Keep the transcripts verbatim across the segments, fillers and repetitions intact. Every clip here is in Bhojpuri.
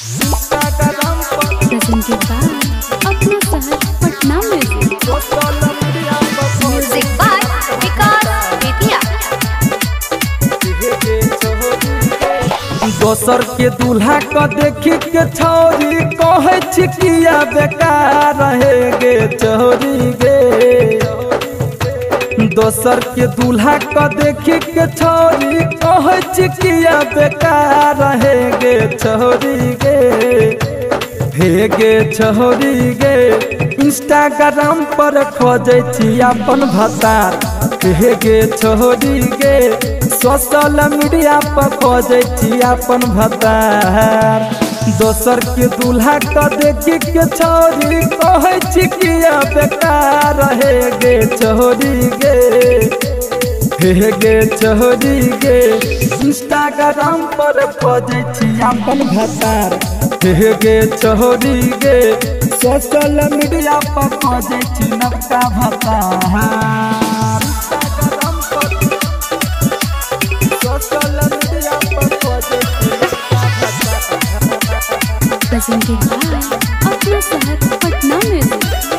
के बाद अपना शहर पटना में म्यूजिक बाय विकास बेतिया। दोसर के दूल्हा को देखी के छौरी कहे छिकिया बेकार रहे गे चोरी गे। दोसर के दूल्हा को देखी के छौरी कहे छिकिया बेकार रहे गे छोरी गे। हे गे छोरी गे इंस्टाग्राम पर खोजे छी अपन भतार। हे गे छोरी गे सोशल मीडिया पर खोजे छी अपन भतार। दोसर के दूल्हा को देखी के छोरी कहे छी किया बेकार रहे गे छोरी गे। हे गे छोरी गे इंस्टाग्राम पर खोजे छी अपन भतार। हे गे छोरी गे सोशल मीडिया पर खोजे छी नवका भतार। के बाद अपना शहर पटना में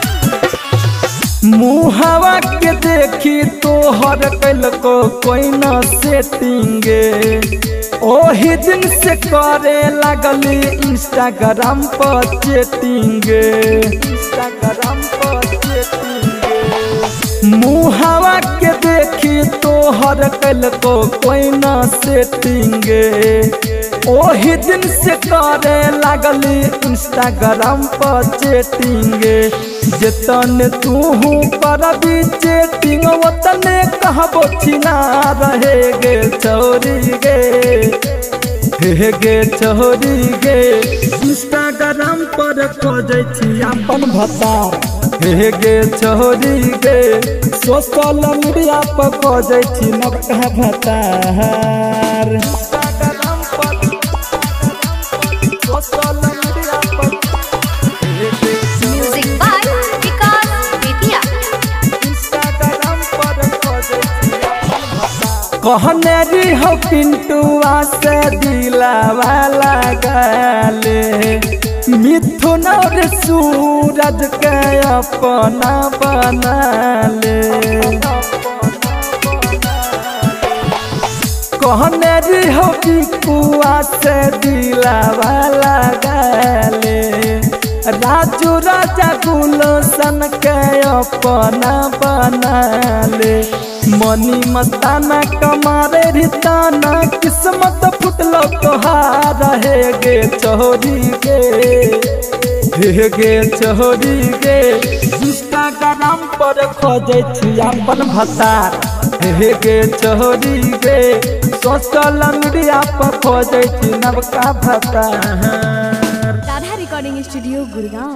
मुहावा के देखी तोहर कैल को कोई न सेटिंगे। ओही दिन से करे लगली इंस्टाग्राम पर चैटिंगे। इंस्टाग्राम पर चैटिंगे मुहावा के देखी तोहर कैल को कोई न सेटिंगे। ओही दिन से करे लगली इंस्टाग्राम पर चैटिंगे। जितने तू करबी चैटिंग उतने कहबो छिना रहे गे छोरी गे। हे गे छोरी गे इंस्टाग्राम पर खोजे छी अपन भतार। हे गे छोरी गे सोशल मीडिया पर खोजे छी नवका भतार। Music by Vikas Bettiah. कहने री हो पिंटुआ से दिलावा लगाले। मिथुन और सूरज के अपना बना ले। कहने री हो पिंटुआ से दिलावा लगाले। राजू राजा गुलशन के अपना बना ले। मनी मस्ताना कमारे रिताना किस्मत फुटलो तोहार। रहे गे छोरी गे। हे गे छोरी गे इंस्टाग्राम पर खोजे छी अपन भतार। हे गे छोरी गे सोशल मीडिया पर खोजे छी नवका भतार। Radha recording studio Gurgaon.